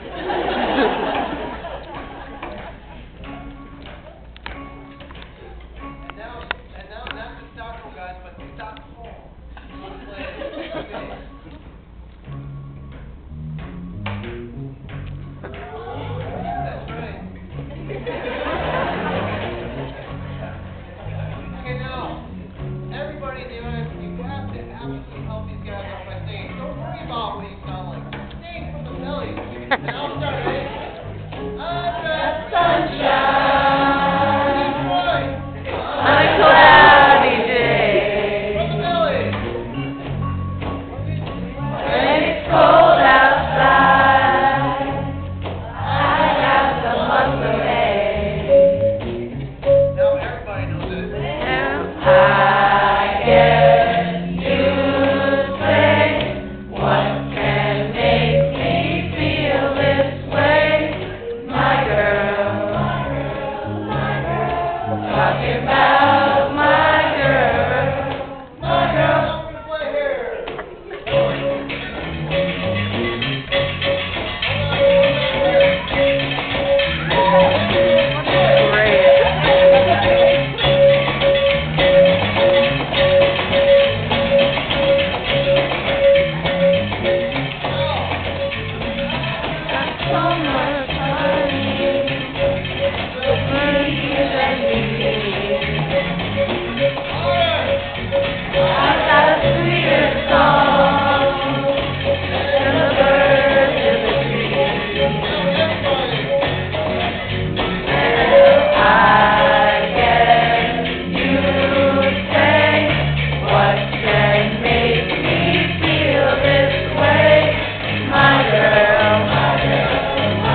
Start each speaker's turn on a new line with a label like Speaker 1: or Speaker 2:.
Speaker 1: And now not the Stockholm guys, but Stockholm. Let's play it. That's right. Okay, now, everybody in the audience, you have to absolutely help these guys out by singing. Don't worry about what you sound like. Just sing from the belly. And I'll start, ready? I've got sunshine. Detroit.
Speaker 2: On a cloudy day,
Speaker 1: From the belly.
Speaker 2: when it's cold outside, I got the month of May.
Speaker 1: Now everybody knows it.
Speaker 2: I get to say what can make me feel this way, my girl, talking about my girl, my girl.
Speaker 1: Now we're gonna play here.
Speaker 2: So much honey, so pretty and I got a sweeter song than the birds in the trees. I guess you'd say, what can make me feel this way, my girl, my girl, my